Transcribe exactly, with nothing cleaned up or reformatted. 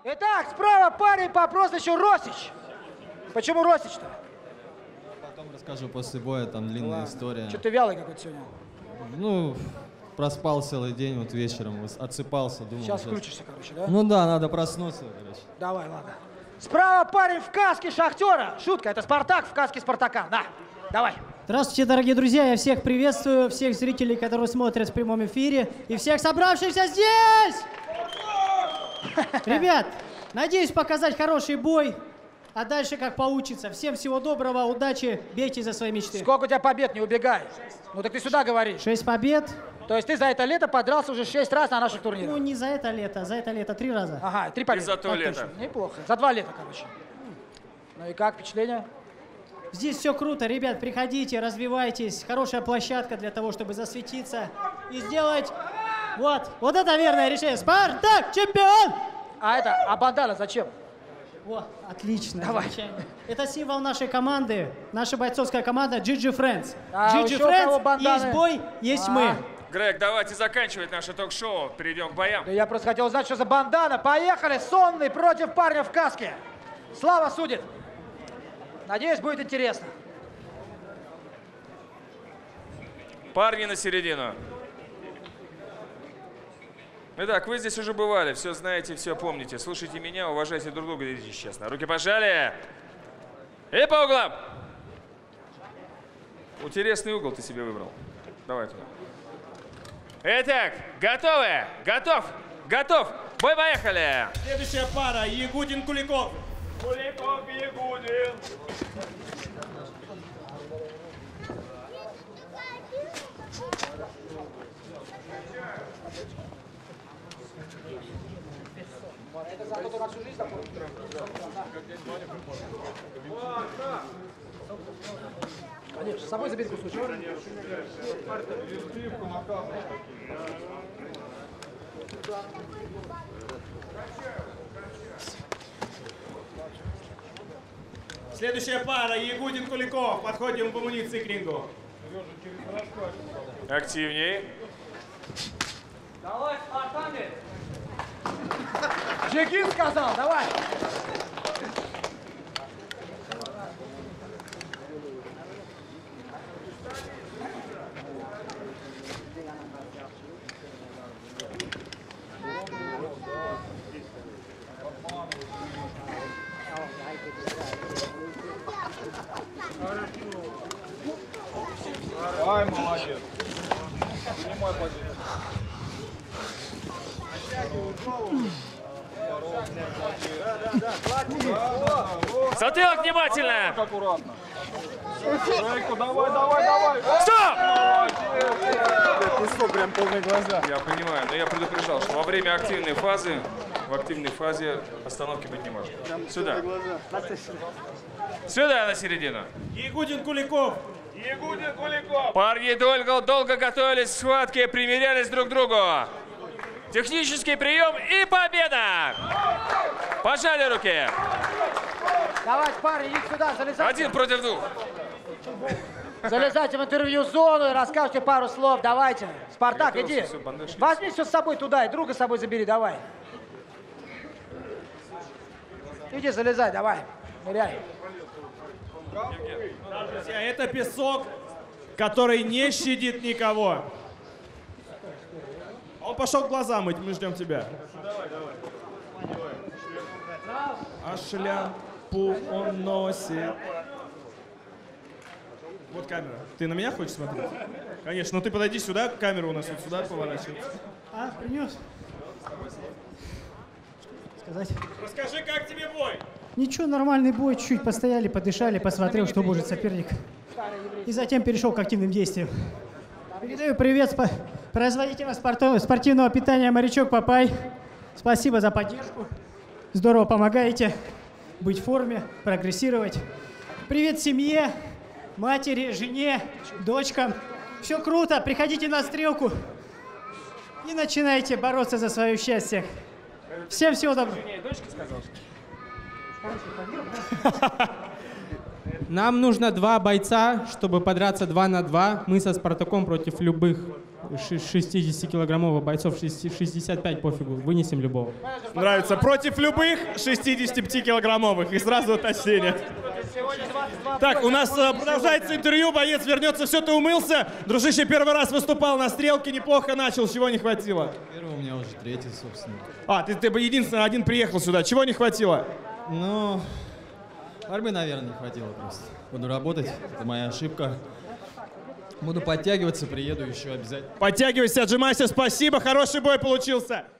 Итак, справа парень по прозвищу Росич. Почему Росич-то? Потом расскажу после боя, там длинная Ладно. история. Что ты вялый какой-то сегодня? Ну, проспал целый день, вот вечером отсыпался, думал. Сейчас включишься, короче, да? Ну да, надо проснуться, короче. Давай, ладно. Справа парень в каске Шахтера. Шутка, это Спартак в каске Спартака. Да, давай. Здравствуйте, дорогие друзья, я всех приветствую, всех зрителей, которые смотрят в прямом эфире, и всех собравшихся здесь! Ребят, надеюсь показать хороший бой, а дальше как получится. Всем всего доброго, удачи, бейте за свои мечты. Сколько у тебя побед, не убегай. Ну так ты сюда говоришь. Шесть побед. То есть ты за это лето подрался уже шесть раз на наших турнирах? Ну не за это лето, за это лето три раза. Ага, три победы. И за то так лето. Точно. Неплохо. За два лета, короче. Ну и как, впечатление? Здесь все круто, ребят, приходите, развивайтесь. Хорошая площадка для того, чтобы засветиться и сделать... Вот, вот это верное решение. Спартак, чемпион! А это, а бандана зачем? О, отлично, Давай. замечательно. Это символ нашей команды, наша бойцовская команда джи джи Friends. А, джи джи еще у кого Friends, банданы? есть бой, есть А. мы. Грег, давайте заканчивать наше ток-шоу. Перейдем к боям. Да я просто хотел узнать, что за бандана. Поехали, сонный против парня в каске. Слава судит. Надеюсь, будет интересно. Парни на середину. Итак, вы здесь уже бывали, все знаете, все помните. Слушайте меня, уважайте друг друга, держитесь честно. Руки пожали. И по углам. Интересный угол ты себе выбрал. Давай туда. Итак, готовы? Готов? Готов? Бой, поехали! Следующая пара. Ягудин-Куликов. Куликов, Ягудин. Это за кто-то на всю жизнь запомнил? Конечно, с собой забери кусочек. Следующая пара. Ягудин-Куликов. Подходим к амуниции к рингу. Активней. Давай, Спартане! Жигин сказал, давай! Ай, молодец. Принимай позицию. Затылок внимательно! Аккуратно. Жейку, давай, давай, давай. Стоп! Песок прям полные глаза. Я понимаю, но я предупреждал, что во время активной фазы, в активной фазе остановки быть не может. Сюда. Сюда, на середину. Ягудин-Куликов. Ягудин-Куликов. Парни долго, долго готовились к схватке, примерялись друг к другу. Технический прием и победа! Пожали руки. Давайте, парни, идите сюда, залезайте. Один против двух. Залезайте в интервью-зону и расскажите пару слов, давайте. Спартак, иди. Все, банды шли. Возьми все с собой туда и друга с собой забери, давай. Иди, залезай, давай. Ныряй. Друзья, это песок, который не щадит никого. Он пошел глаза мыть, мы ждем тебя. А шляпу он носит. Вот камера. Ты на меня хочешь смотреть? Конечно, ну ты подойди сюда, камера у нас вот сюда поворачивается. А, принес? Сказать? Расскажи, как тебе бой? Ничего, нормальный бой, чуть-чуть постояли, подышали, посмотрел, что может соперник. И затем перешел к активным действиям. Передаю привет спа- производителям спорто- спортивного питания «Морячок Папай». Спасибо за поддержку. Здорово помогаете быть в форме, прогрессировать. Привет семье, матери, жене, дочкам. Все круто, приходите на стрелку и начинайте бороться за свое счастье. Всем всего доброго. Нам нужно два бойца, чтобы подраться два на два. Мы со Спартаком против любых шестидесятикилограммовых бойцов, шестьдесят пять пофигу, вынесем любого. Нравится. Против любых шестидесятипятикилограммовых. И сразу уточнение. Так, у нас э, продолжается интервью. Боец вернется. Все, ты умылся. Дружище первый раз выступал на стрелке. Неплохо начал. Чего не хватило? Первый у меня уже третий, собственно. А, ты, ты бы единственный один приехал сюда. Чего не хватило? Ну, борьбы, наверное, не хватило просто. Буду работать. Это моя ошибка. Буду подтягиваться, приеду еще обязательно. Подтягивайся, отжимайся. Спасибо. Хороший бой получился.